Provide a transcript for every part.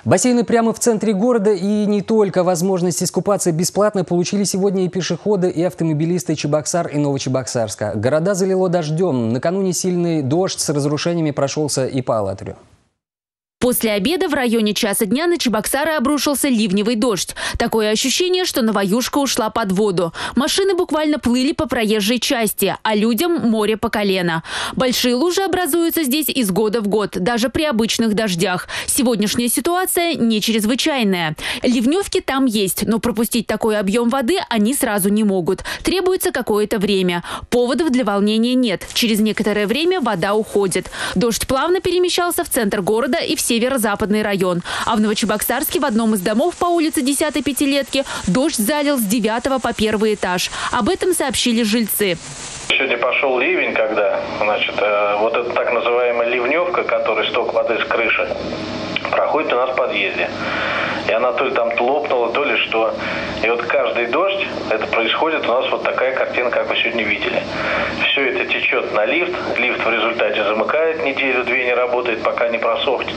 Бассейны прямо в центре города и не только. Возможность искупаться бесплатно получили сегодня и пешеходы, и автомобилисты Чебоксар и Новочебоксарска. Города залило дождем. Накануне сильный дождь с разрушениями прошелся и по Алатырю. После обеда в районе часа дня на Чебоксары обрушился ливневый дождь. Такое ощущение, что Новоюжка ушла под воду. Машины буквально плыли по проезжей части, а людям море по колено. Большие лужи образуются здесь из года в год, даже при обычных дождях. Сегодняшняя ситуация не чрезвычайная. Ливневки там есть, но пропустить такой объем воды они сразу не могут. Требуется какое-то время. Поводов для волнения нет. Через некоторое время вода уходит. Дождь плавно перемещался в центр города и в северо-западный район. А в Новочебоксарске в одном из домов по улице 10-й Пятилетки дождь залил с 9 по 1 этаж. Об этом сообщили жильцы. Сегодня пошел ливень, когда, вот эта так называемая ливневка, которая сток воды с крыши, проходит у нас в подъезде. И она то ли там лопнула, то ли что. И вот каждый дождь, это происходит у нас вот такая картина, как вы сегодня видели. Все это течет на лифт. Лифт в результате замыкает, неделю-две не работает, пока не просохнет.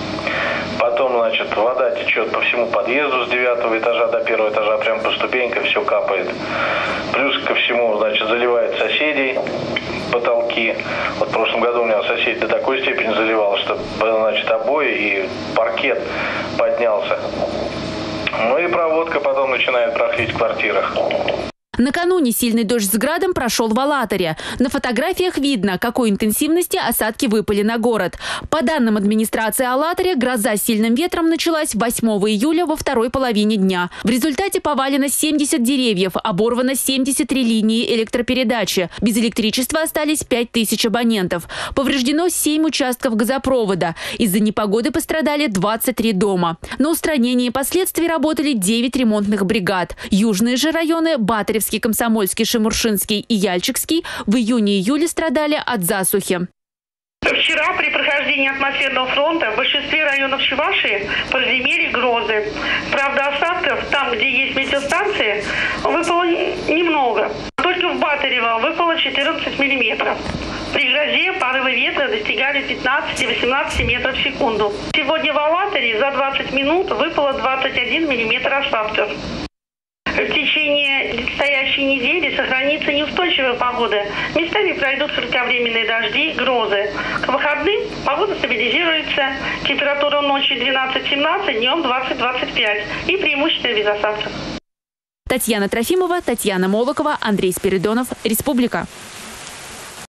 Потом, вода течет по всему подъезду с 9 этажа до 1 этажа, прям по ступенькам все капает. Плюс ко всему, заливает соседей потолки. Вот в прошлом году у меня сосед до такой степени заливал, что, обои и паркет поднялся. Ну и проводка потом начинает прохлить в квартирах. Накануне сильный дождь с градом прошел в Алатыре. На фотографиях видно, какой интенсивности осадки выпали на город. По данным администрации Алатыря, гроза с сильным ветром началась 8 июля во второй половине дня. В результате повалено 70 деревьев, оборвано 73 линии электропередачи. Без электричества остались 5000 абонентов. Повреждено 7 участков газопровода. Из-за непогоды пострадали 23 дома. На устранение последствий работали 9 ремонтных бригад. Южные же районы – Батаревский, Комсомольский, Шемуршинский и Яльчикский в июне-июле страдали от засухи. Вчера при прохождении атмосферного фронта в большинстве районов Чувашии прогремели грозы. Правда, осадков там, где есть метеостанции, выпало немного. Только в Батарево выпало 14 миллиметров. При грозе порывы ветра достигали 15-18 метров в секунду. Сегодня в Алатыре за 20 минут выпало 21 миллиметр осадков. В течение предстоящей недели сохранится неустойчивая погода. Местами пройдут кратковременные дожди, грозы. К выходным погода стабилизируется. Температура ночью 12-17, днем 20-25. И преимущественно без осадков. Татьяна Трофимова, Татьяна Молокова, Андрей Спиридонов. Республика.